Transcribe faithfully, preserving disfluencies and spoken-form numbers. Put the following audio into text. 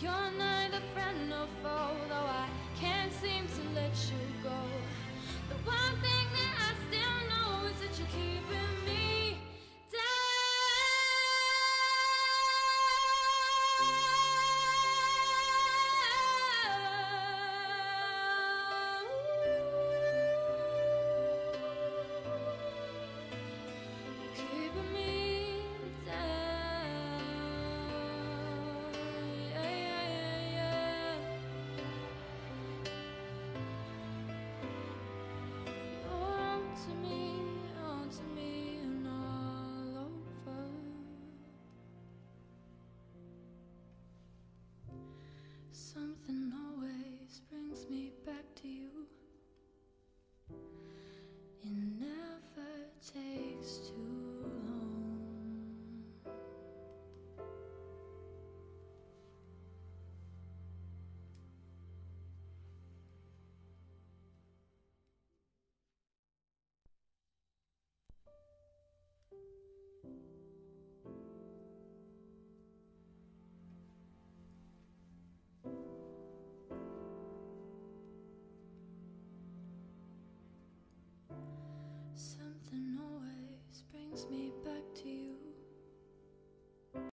You're neither friend nor foe, though I can't seem to let you go. The one thing that I still know is that you're keeping me down. You're keeping me down. Yeah, yeah, yeah, yeah. You're on to me, on to me, and all over. Something